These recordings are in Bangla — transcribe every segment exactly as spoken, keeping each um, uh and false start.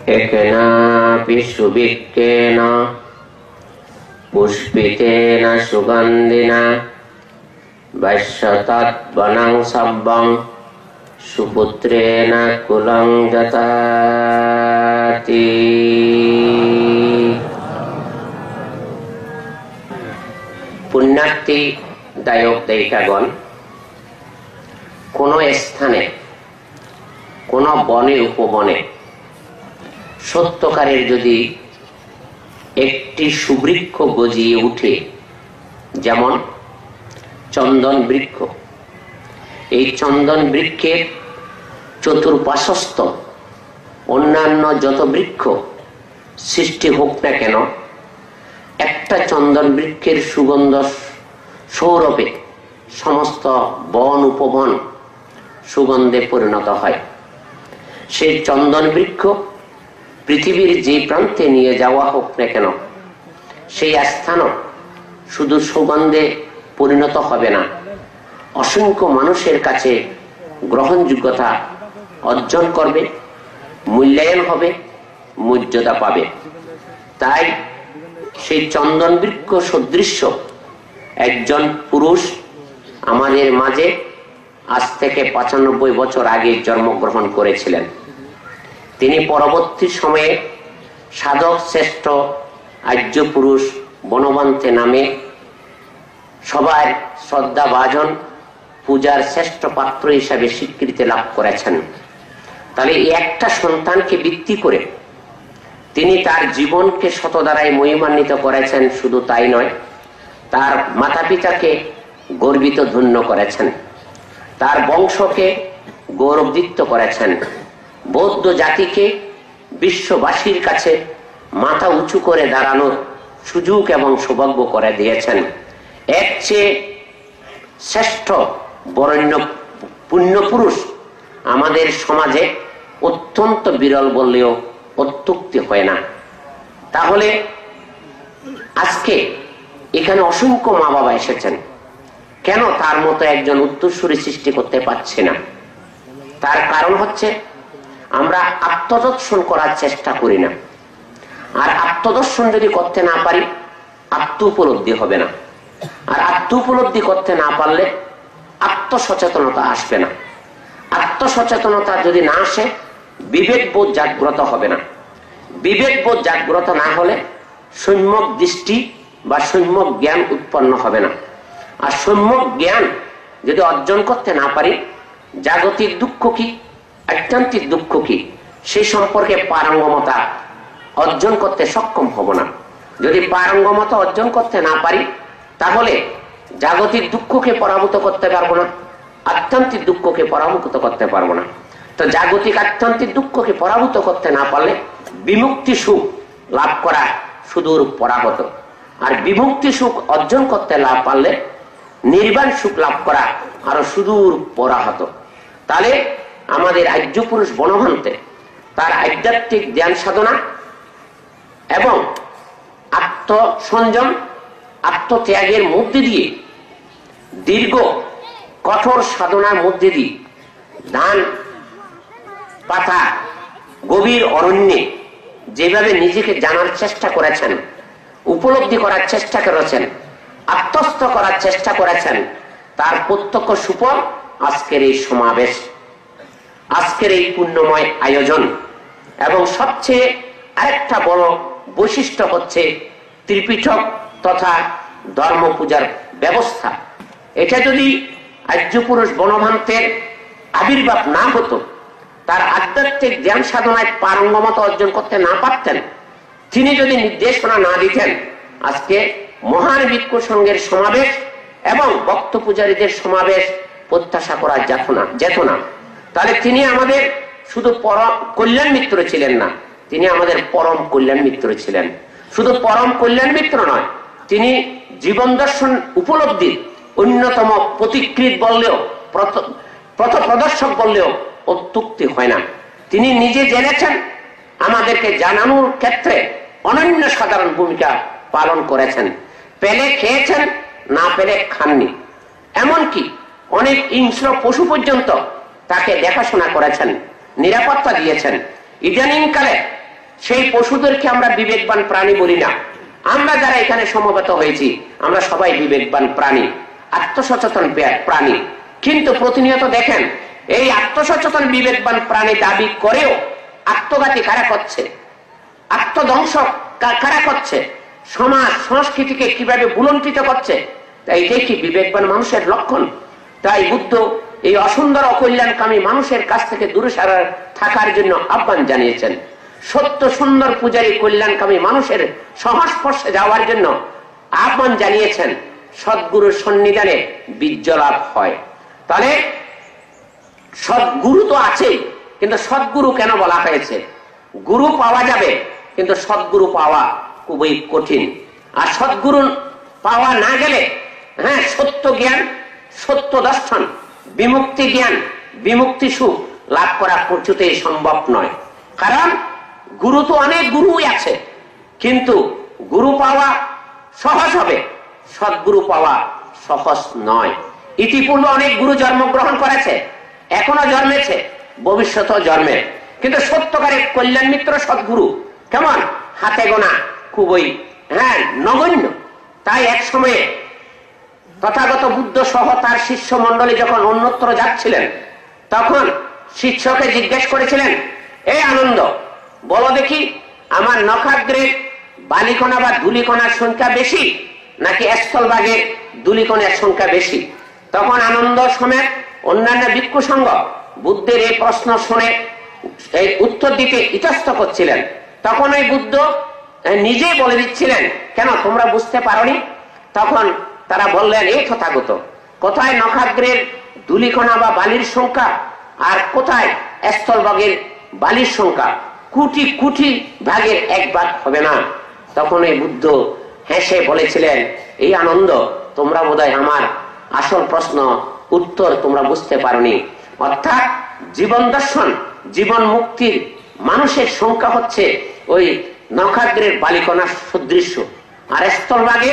एकेनापि सुभिक्केन पुष्पितेन सुगन्धिना वश्यतद्वनं सब्बं सुपुत्रेण कुलं गताति। पुण्यार्थी दायक दायिकागण कोनो स्थाने कोनो बने उपबने सत्यकारेर यदि एकटी सुबृक्ष गजिए उठे जेमन चंदन वृक्ष এই চন্দন বৃক্ষের চতুর্পার্শ্বস্থ অন্যান্য যত বৃক্ষ সৃষ্টি হোক না কেন একটা চন্দন বৃক্ষের সুগন্ধ সৌরভে সমস্ত বন উপবন সুগন্ধে পরিণত হয়। সেই চন্দন বৃক্ষ পৃথিবীর যে প্রান্তে নিয়ে যাওয়া হোক না কেন সেই স্থানও শুধু সুগন্ধে পরিণত হবে না, असंख्य मानुषेर काछे ग्रहणयोग्यता अर्जन करबे, मूल्यायन होबे, मर्यादा पाबे। ताई सेई चंदन वृक्ष सदृश एकजन पुरुष आमादेर माझे आज थेके पचानब्बई बछर आगे जन्मग्रहण करेछिलेन। तिनि परवर्ती समये साधक श्रेष्ठ आर्य पुरुष बनवन्ते नामे सबार श्रद्धा भाजन पूजार श्रेष्ठ पात्र हिसाबे स्वीकृति लाभ करेছেন। তাহলে এই একটা সন্তানকে ভিত্তি করে তিনি তার জীবনকে শত দ্বারাই মহিমান্বিত করেছেন। শুধু তাই নয়, তার মাতা-পিতাকে গর্বিত ধন্য করেছেন, তার বংশকে গৌরবদীপ্ত করেছেন, বৌদ্ধ জাতিকে বিশ্ববাসীর কাছে মাথা উঁচু করে দাঁড়ানোর সুযোগ এবং সৌভাগ্য করে দিয়েছেন। এর চেয়ে শ্রেষ্ঠ বরেণ্য পুণ্য পুরুষ আমাদের সমাজে অত্যন্ত বিরল বললেও অত্যুক্তি হয় না। তাহলে আজকে এখানে অসংখ্য মা বাবা এসেছেন, কেন তার মতো একজন উত্তরসূরি সৃষ্টি করতে পারছে না? তার কারণ হচ্ছে আমরা আত্মদর্শন করার চেষ্টা করি না। আর আত্মদর্শন যদি করতে না পারি আত্ম উপলব্ধি হবে না, আর আত্ম উপলব্ধি করতে না পারলে আত্মসচেতনতা আসবে না। আত্মসচেতনতা যদি না আসে বিবেকবোধ জাগ্রত হবে না। বিবেকবোধ জাগ্রত না হলে সম্যক দৃষ্টি বা সম্যক জ্ঞান উৎপন্ন হবে না। আর সম্যক জ্ঞান যদি অর্জন করতে না পারি জাগতিক দুঃখ কি, আত্যন্তিক দুঃখ কি সেই সম্পর্কে পারঙ্গমতা অর্জন করতে সক্ষম হব না। যদি পারঙ্গমতা অর্জন করতে না পারি তাহলে জাগতিক দুঃখকে পরাভূত করতে পারবো না, আত্যন্তিক দুঃখকে পরাভূত করতে পারবো না। তো জাগতিক আত্যন্তিক দুঃখকে পরাভূত করতে না পারলে বিমুক্তি সুখ লাভ করা সুদূর পরাহত, আর বিমুক্তি সুখ অর্জন করতে লাভ পারলে নির্বাণ সুখ লাভ করা আরো সুদূর পরাহত। তাহলে আমাদের আর্য পুরুষ বনভান্তে তার আধ্যাত্মিক জ্ঞান সাধনা এবং আত্মসংযম আত্মত্যাগের মধ্যে দিয়ে দীর্ঘ কঠোর সাধনার মধ্যে দিয়ে ধান পাতা গভীর অরণ্যে যেভাবে নিজেকে জানার চেষ্টা করেছেন, উপলব্ধি করার চেষ্টা করেছেন, আত্মস্থ করার চেষ্টা করেছেন, তার প্রত্যক্ষ সুফল আজকের এই সমাবেশ, আজকের এই পুণ্যময় আয়োজন। এবং সবচেয়ে আরেকটা বড় বৈশিষ্ট্য হচ্ছে ত্রিপিটক তথা ধর্ম পূজার ব্যবস্থা। এটা যদি আর্য পুরুষ বনভান্তের আবির্ভাব না হতো, তার আধ্যাত্মিক জ্ঞান সাধনায় পারঙ্গমতা অর্জন করতে না পারতেন, তিনি যদি নির্দেশনা না দিতেন আজকে মহান ভিক্ষু সংঘের সমাবেশ এবং ভক্ত পূজারীদের সমাবেশ প্রত্যাশা করা যেত না যেত না তাহলে তিনি আমাদের শুধু পরম কল্যাণ মিত্র ছিলেন না, তিনি আমাদের পরম কল্যাণ মিত্র ছিলেন। শুধু পরম কল্যাণ মিত্র নয়, তিনি জীবন দর্শন উপলব্ধির অন্যতম প্রতিকৃত বললেও পথ প্রদর্শক বললেও অত্যুক্তি হয় না। তিনি নিজে জেনেছেন, আমাদেরকে জানানোর ক্ষেত্রে অনন্য সাধারণ ভূমিকা পালন করেছেন। পেলে খেয়েছেন, না পেলে খাননি। এমনকি অনেক হিংস্র পশু পর্যন্ত তাকে দেখাশোনা করেছেন, নিরাপত্তা দিয়েছেন। ইদানিং কালে সেই পশুদেরকে আমরা বিবেকবান প্রাণী বলি না। আমরা যারা এখানে সমবেত হয়েছি আমরা সবাই বিবেকবান প্রাণী, আত্মসচেতন প্রাণী। কিন্তু প্রতিনিয়ত দেখেন এই আত্মসচেতন বিবেকবান প্রাণী দাবি করেও আত্মঘাতী কারা করছে, আত্মধ্বংস কারা করছে, সমাজ সংস্কৃতিকে কিভাবে বুলন্টিত করছে। তাই এটাই কি বিবেকবান মানুষের লক্ষণ? তাই বুদ্ধ এই অসুন্দর অকল্যাণকামী মানুষের কাছ থেকে দূরে সারার থাকার জন্য আহ্বান জানিয়েছেন। সত্য সুন্দর পূজারী কল্যাণকামী মানুষের সংস্পর্শে যাওয়ার জন্য আহ্বান জানিয়েছেন। সদ্গুরুর সন্নিধানে বীর্য লাভ হয়। তাহলে সদ্গুরু তো আছেই, কিন্তু সদ্গুরু কেন বলা হয়েছে? গুরু পাওয়া যাবে, কিন্তু সদ্গুরু পাওয়া খুবই কঠিন। আর সদ্গুরু পাওয়া না গেলে হ্যাঁ সত্য জ্ঞান, সত্য দর্শন, বিমুক্তি জ্ঞান, বিমুক্তি সুখ লাভ করা কিছুতেই সম্ভব নয়। কারণ গুরু তো অনেক গুরুই আছে, কিন্তু গুরু পাওয়া সহজ হবে, সদ্গুরু পাওয়া সহজ নয়। ইতিপূর্বে অনেক গুরু জন্মগ্রহণ করেছে, এখনো জন্মেছে, ভবিষ্যতেও জন্মে, কিন্তু সত্যকারের কল্যাণ মিত্র সদ্গুরু কেমন? হাতে গোনা, খুবই হ্যাঁ নগণ্য। তাই এক সময়ে তথাগত বুদ্ধ সহ তার শিষ্য মন্ডলী যখন অন্যত্র যাচ্ছিলেন, তখন শিষ্যকে জিজ্ঞেস করেছিলেন, এই আনন্দ বলো দেখি আমার নখাগ্রের বালিকণা বা ধুলিকণার সংখ্যা বেশি নাকি স্থলভাগের ধুলিকণার সংখ্যা বেশি? তখন আনন্দ সমেত অন্যান্য ভিক্ষু সংঘ বুদ্ধের এই প্রশ্ন শুনে এই উত্তর দিতে ইতস্ত করছিলেন। তখন ওই বুদ্ধ নিজেই বলে দিচ্ছিলেন, কেন তোমরা বুঝতে পারোনি? তখন তারা বললেন, এই তথাগত, কোথায় নখাগ্রের ধুলিকণা বা বালির সংখ্যা আর কোথায় স্থলভাগের বালির সংখ্যা? কোটি কোটি ভাগের এক ভাগ হবে না। তখন এই বুদ্ধ হেসে বলেছিলেন, এই আনন্দ, তোমরা বোধহয় আমার আসল প্রশ্ন উত্তর তোমরা বুঝতে পারোনি। অর্থাৎ জীবন দর্শন, জীবন মুক্তির মানুষের সংখ্যা হচ্ছে ওই নখাগ্রের বালিকণার সদৃশ্য, আর স্থলভাগে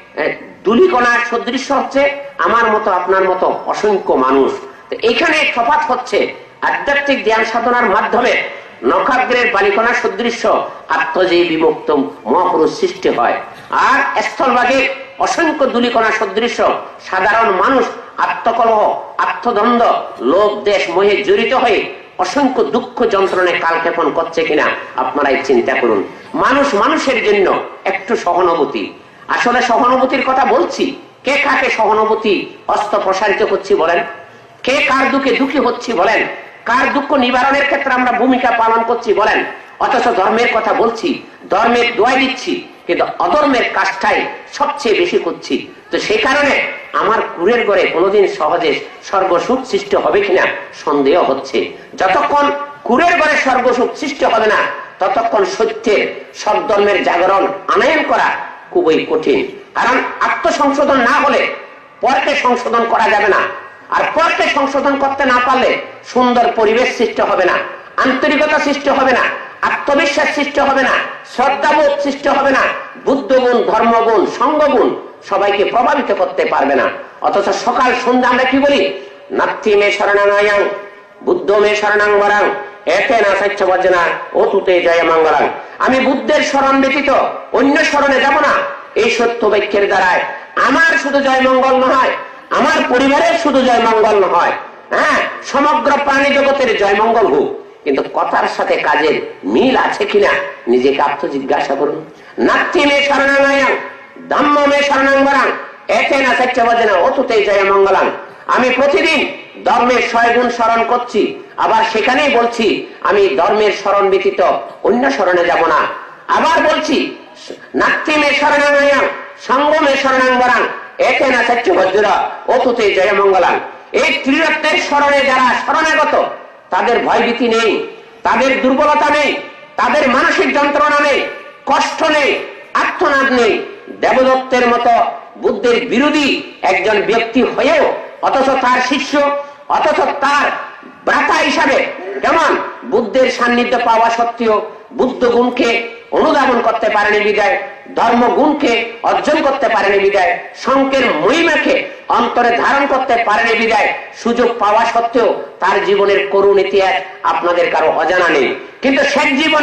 ধুলিকণার সদৃশ্য হচ্ছে আমার মতো আপনার মতো অসংখ্য মানুষ। এখানে তফাৎ হচ্ছে আধ্যাত্মিক জ্ঞান সাধনার মাধ্যমে নখাগ্রের বালিকণার সদৃশ্য আত্মজয়ী বিমুক্ত মহাপুরুষ সৃষ্টি হয়, আর স্থলভাগে অসংখ্য ধুলিকণা সদৃশ্য সাধারণ মানুষ আত্মকলহ, আত্মদ্বন্দ্ব, লোভ, দেশ, মোহে জড়িত হয়ে অসংখ্য দুঃখ যন্ত্রণায় কালক্ষেপণ করছে কিনা আপনারাই চিন্তা করুন। মানুষ মানুষের জন্য একটু সহানুভূতি, আসলে সহানুভূতির কথা বলছি, কে কাকে সহানুভূতি হস্ত প্রসারিত করছি বলেন? কে কার দুঃখে দুঃখী হচ্ছি বলেন? কার দুঃখ নিবারণের ক্ষেত্রে আমরা ভূমিকা পালন করছি বলেন? অথচ ধর্মের কথা বলছি, ধর্মের দোয়াই দিচ্ছি, কিন্তু অধর্মের কাজটাই সবচেয়ে বেশি করছি। তো সেই কারণে আমার কুরের ঘরে কোনোদিন সহজে স্বর্গসুখ সৃষ্টি হবে কিনা সন্দেহ হচ্ছে। যতক্ষণ কুরের ঘরে স্বর্গসুখ সৃষ্টি হবে না, ততক্ষণ সত্যের সব ধর্মের জাগরণ আনয়ন করা খুবই কঠিন। কারণ আত্মসংশোধন না হলে পরকে সংশোধন করা যাবে না, আর পরকে সংশোধন করতে না পারলে সুন্দর পরিবেশ সৃষ্টি হবে না, আন্তরিকতা সৃষ্টি হবে না, আত্মবিশ্বাস সৃষ্টি হবে না, শ্রদ্ধাবোধ সৃষ্টি হবে না, বুদ্ধগুণ, ধর্মগুণ, সঙ্গগুণ সবাইকে প্রভাবিত করতে পারবে না। অথচ সকাল সন্ধ্যা আমরা কি বলি? নাত্থি মে শরণাঙ্গয়াং বুদ্ধ মে শরণাং বরাং এতে না সাচ্য বজনা ও তুতে জয় মঙ্গলাং। আমি বুদ্ধের শরণ ব্যতীত অন্য শরণে যাব না। এই সত্য বাক্যের দ্বারায় আমার শুধু জয় মঙ্গল নয়, আমার পরিবারের শুধু জয় মঙ্গল নয়, হ্যাঁ সমগ্র প্রাণী জগতের জয় মঙ্গল হোক। কিন্তু কথার সাথে কাজের মিল আছে কিনা নিজেকে আত্মজিজ্ঞাসা করুন। নাত্থি মে শরণাঙ্গয়াং ধম্ম মে শরণাং বরাং এতে না সাচ্য বজনা ও তুতে জয় মঙ্গলাং। আমি প্রতিদিন ধর্মের ছয় গুণ স্মরণ করছি, আবার সেখানেই বলছি আমি ধর্মের স্মরণ ব্যতীত অন্য স্মরণে যাব না। আবার বলছি নাত্থি মে শরণাঙ্গয়াং সঙ্গ মে শরণাং বরাং এতে না সাচ্য বজ্রা ও তুতে জয় মঙ্গলাং। এই ত্রিরত্নের স্মরণে যারা শরণাগত, তাদের ভয়ভীতি নেই, তাদের দুর্বলতা নেই, তাদের মানসিক যন্ত্রণা নেই, কষ্ট নেই, আত্মনাদ নেই। দেবদত্তের মতো বুদ্ধের বিরোধী একজন ব্যক্তি হয়েও অথচ তার শিষ্য, অথচ তার ভ্রাতা হিসাবে কেমন বুদ্ধের সান্নিধ্য পাওয়া সত্ত্বেও বুদ্ধ গুণকে অনুধাবন করতে পারেনি বিদায়, ধর্ম গুণকে অর্জন করতে পারেনি বিদায়, শঙ্কের মহিমাকে অন্তরে ধারণ করতে পারেনি বিদায়, সুযোগ পাওয়া সত্ত্বেও তার জীবনের করুণ ইতিহাস আপনাদের কারো অজানা নেই। কিন্তু শেষ জীবনে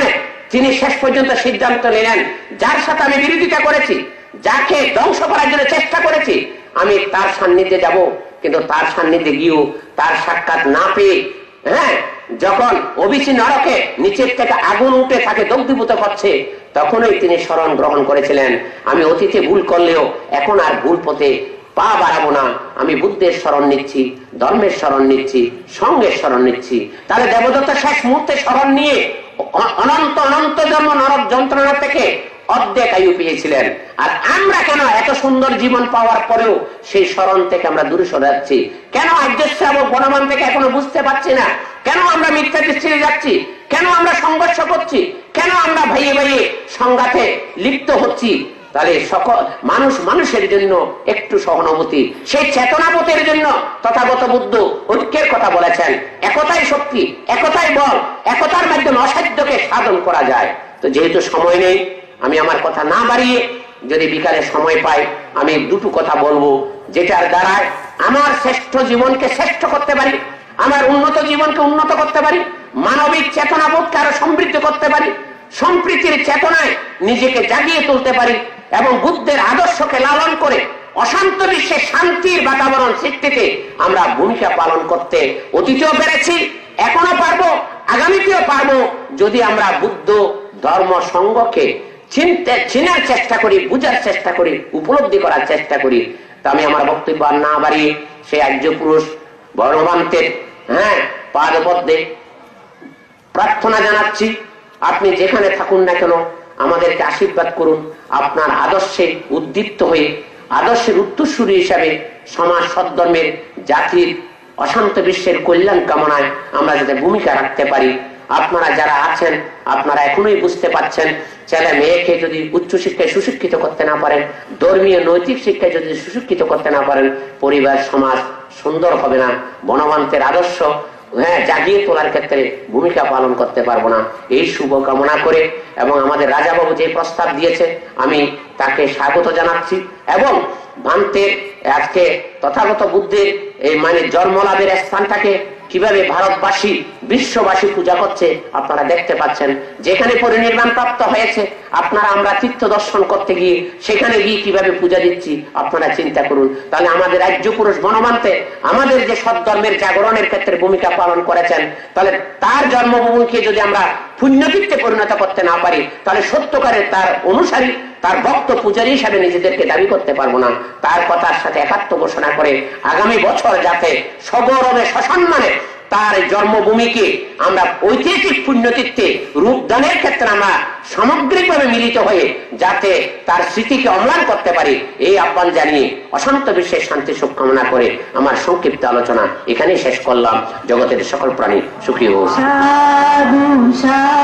তিনি শেষ পর্যন্ত সিদ্ধান্ত নিলেন, যার সাথে আমি বিরোধিতা করেছি, যাকে ধ্বংস করার জন্য চেষ্টা করেছি, আমি তার সান্নিধ্যে যাব। কিন্তু তার সান্নিধ্যে গিয়েও তার সাক্ষাৎ না পেয়ে, হ্যাঁ, যখন অবিচি নরকে নিচের থেকে আগুন উঠে তাকে দগ্ধীভূত করছে, তখনই তিনি শরণ গ্রহণ করেছিলেন, আমি অতীতে ভুল করলেও এখন আর ভুল পথে পা বাড়াবো না, আমি বুদ্ধের শরণ নিচ্ছি, ধর্মের শরণ নিচ্ছি, সঙ্গের শরণ নিচ্ছি। তাহলে দেবদত্ত শেষ মুহূর্তে শরণ নিয়ে অনন্ত অনন্ত জন্ম নরক যন্ত্রণা থেকে অর্ধেক আয়ু পেয়েছিলেন। আর আমরা কেন এত সুন্দর জীবন পাওয়ার পরেও সেই শরণ থেকে আমরা দূরে সরে যাচ্ছি? কেন আর্যশ্য এবং বনমান থেকে এখনো বুঝতে পারছি না? কেন আমরা মিথ্যা দৃষ্টিতে যাচ্ছি? কেন আমরা সংঘর্ষ করছি? কেন আমরা ভাইয়ে ভাইয়ে সংঘাতে লিপ্ত হচ্ছি? তাহলে সকল মানুষ মানুষের জন্য একটু সহানুভূতি, সেই চেতনাবোধের জন্য তথাগত বুদ্ধ ঐক্যের কথা বলেছেন। একতাই শক্তি, একতাই বল, একতার মাধ্যমে অসাধ্যকে সাধন করা যায়। তো যেহেতু সময় নেই, আমি আমার কথা না বাড়িয়ে যদি বিকালে সময় পাই আমি দুটো কথা বলবো, যেটার দ্বারায় আমার শ্রেষ্ঠ জীবনকে শ্রেষ্ঠ করতে পারি, আমার উন্নত জীবনকে উন্নত করতে পারি, মানবিক চেতনাবোধকে আরো সমৃদ্ধ করতে পারি, সম্প্রীতির চেতনায় নিজেকে জাগিয়ে তুলতে পারি এবং বুদ্ধের আদর্শকে লালন করে অশান্ত বিশ্বে শান্তির বাতাবরণ সৃষ্টিতে আমরা ভূমিকা পালন করতে অতীতেও পেরেছি, এখনো পারবো, আগামীতেও পারবো, যদি আমরা বুদ্ধ ধর্ম সংঘকে চিনতে চিনার চেষ্টা করি, বুঝার চেষ্টা করি, উপলব্ধি করার চেষ্টা করি। তা আমি আমার বক্তব্য আর না বাড়িয়ে সেই আর্য পুরুষ ভগবান্তের হ্যাঁ পাদপদ্মে প্রার্থনা জানাচ্ছি, আপনি যেখানে থাকুন না কেন আমাদেরকে আশীর্বাদ করুন, আপনার আদর্শে উদ্দীপ্ত হয়ে আদর্শের উত্তরসূরি হিসাবে সমাজ সদ্ধর্মের জাতির অশান্ত বিশ্বের কল্যাণ কামনায় আমরা যাতে ভূমিকা রাখতে পারি। আপনারা যারা আছেন আপনারা এখনোই বুঝতে পারছেন, ছেলে মেয়েকে যদি উচ্চ শিক্ষায় সুশিক্ষিত করতে না পারেন, ধর্মীয় নৈতিক শিক্ষায় যদি সুশিক্ষিত করতে না পারেন, পরিবার সমাজ সুন্দর হবে না, বনবান্তের আদর্শ হ্যাঁ জাগিয়ে তোলার ক্ষেত্রে ভূমিকা পালন করতে পারবো না। এই শুভ কামনা করে এবং আমাদের রাজাবাবু যে প্রস্তাব দিয়েছে আমি তাকে স্বাগত জানাচ্ছি এবং ভান্তের আজকে তথাগত বুদ্ধের এই মানে জন্মলাভের স্থানটাকে কিভাবে ভারতবাসী বিশ্ববাসী পূজা করছে আপনারা দেখতে পাচ্ছেন। যেখানে পরিনির্বাণ প্রাপ্ত হয়েছে আপনারা আমরা তীর্থ দর্শন করতে গিয়ে সেখানে গিয়ে কিভাবে পূজা দিচ্ছি আপনারা চিন্তা করুন। তাহলে আমাদের রাজ্য পুরুষ বনবান্তে আমাদের যে সদ্ধর্মের জাগরণের ক্ষেত্রে ভূমিকা পালন করেছেন, তাহলে তার জন্মভূমিকে যদি আমরা পুণ্যতীর্থে পরিণত করতে না পারি তাহলে সত্যকারের তার অনুসারী তার ভক্ত পূজারী হিসাবে নিজেদেরকে দাবি করতে পারবো না। তার কথার সাথে একাত্ম ঘোষণা করে আগামী বছর যাতে সগৌরবে সসম্মানে তার জন্মভূমিকে আমরা ঐতিহাসিক পুণ্যতীর্থে রূপদানের ক্ষেত্রে আমরা সামগ্রিকভাবে মিলিত হয়ে যাতে তার স্মৃতিকে অম্লান করতে পারি, এই আহ্বান জানিয়ে অশান্ত বিশ্বের শান্তি সুখ কামনা করে আমার সংক্ষিপ্ত আলোচনা এখানেই শেষ করলাম। জগতের সকল প্রাণী সুখী হোক।